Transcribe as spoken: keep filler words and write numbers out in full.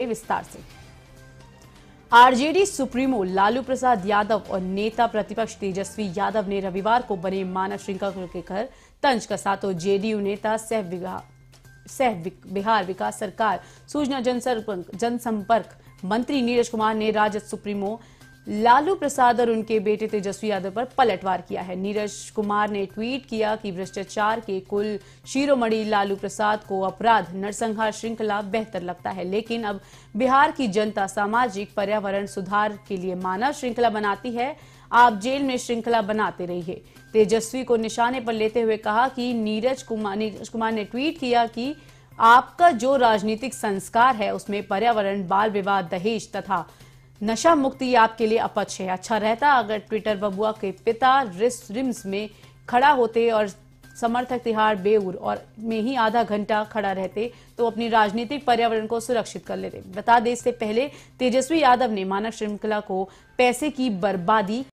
विस्तार से। RJD supremo Lalu Prasad Yadav और नेता प्रतिपक्ष तेजस्वी यादव ने रविवार को बने मानव श्रृंखला के घर तंज कसा तो जेडीयू नेता सह सह बिहार विकास सरकार सूचना जनसंपर्क मंत्री नीरज कुमार ने राजद सुप्रीमो लालू प्रसाद और उनके बेटे तेजस्वी यादव पर पलटवार किया है। नीरज कुमार ने ट्वीट किया कि भ्रष्टाचार के कुल शिरोमणि लालू प्रसाद को अपराध नरसंहार श्रृंखला बेहतर लगता है, लेकिन अब बिहार की जनता सामाजिक पर्यावरण सुधार के लिए मानव श्रृंखला बनाती है। आप जेल में श्रृंखला बनाते रहिए। तेजस्वी को निशाने पर लेते हुए कहा कि नीरज कुमार नीरज कुमार ने ट्वीट किया कि आपका जो राजनीतिक संस्कार है उसमें पर्यावरण, बाल विवाह, दहेज तथा नशा मुक्ति आपके लिए अपच है। अच्छा रहता अगर ट्विटर बबुआ के पिता रिम्स में खड़ा होते और समर्थक तिहाड़ बेऊर और में ही आधा घंटा खड़ा रहते तो अपनी राजनीतिक पर्यावरण को सुरक्षित कर लेते। बता दें, इससे पहले तेजस्वी यादव ने मानव श्रृंखला को पैसे की बर्बादी